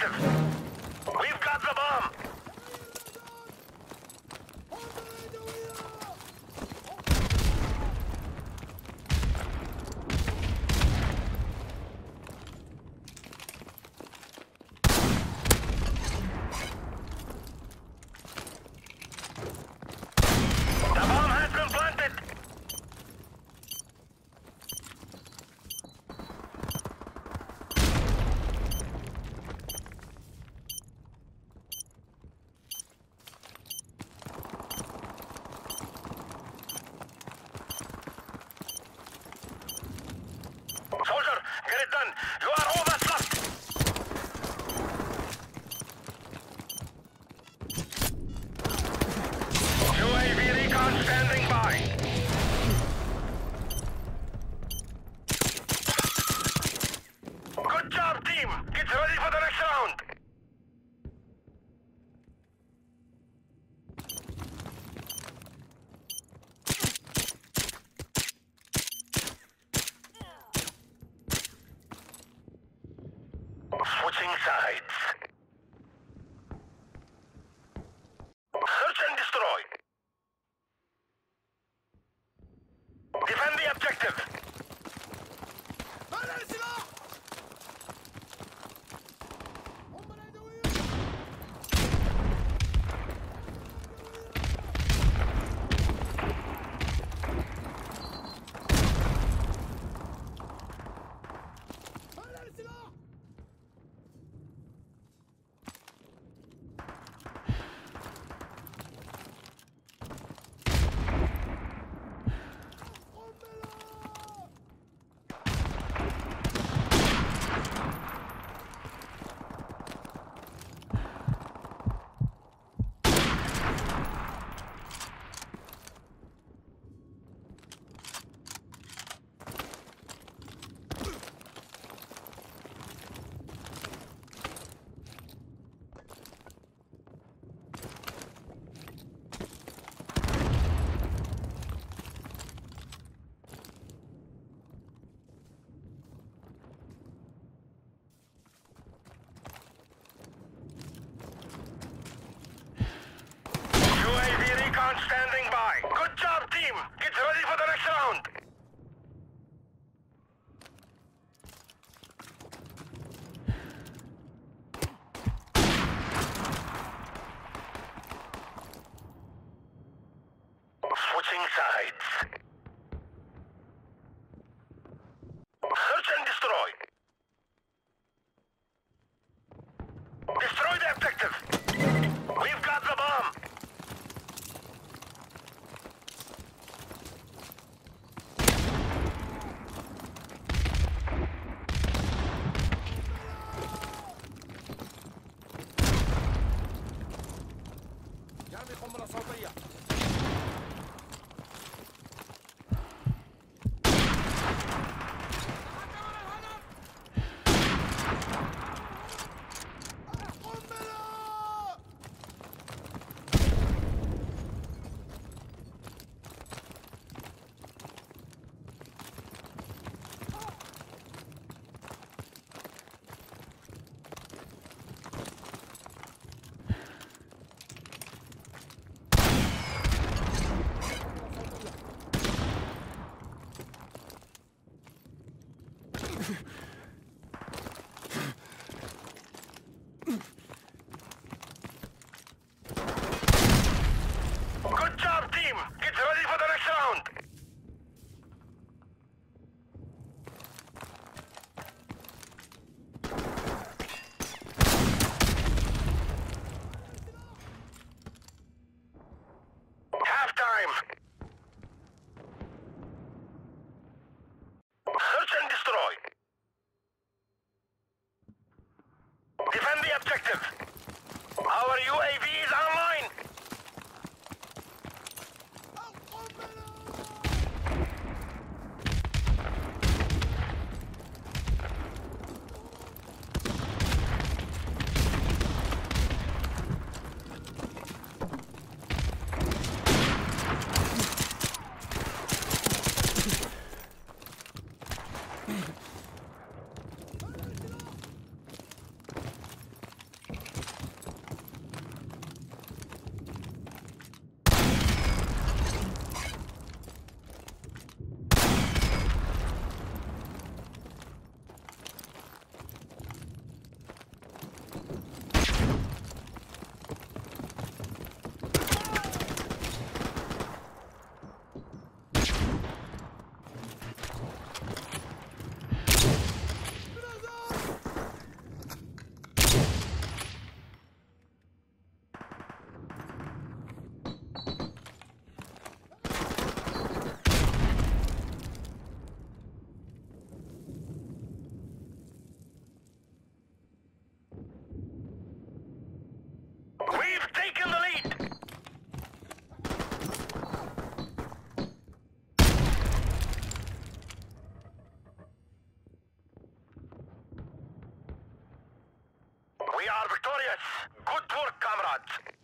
objective. We've got the bomb. The bomb has been planted. Soldier, get it done. You are all that's left. UAV recon standing by. Good job, team. Get ready for the next round. Switching sides. Search and destroy. Defend the objective. UAV recon standing by. Good job, team. Get ready for the next round. Switching sides. Search and destroy. Destroy the objective. We've got the bomb. جانبي قنبلة صوتية. Good job, team. Get ready for the next round. Halftime. Search and destroy. Defend the objective. Our UAV is online. We are victorious. Good work, comrades.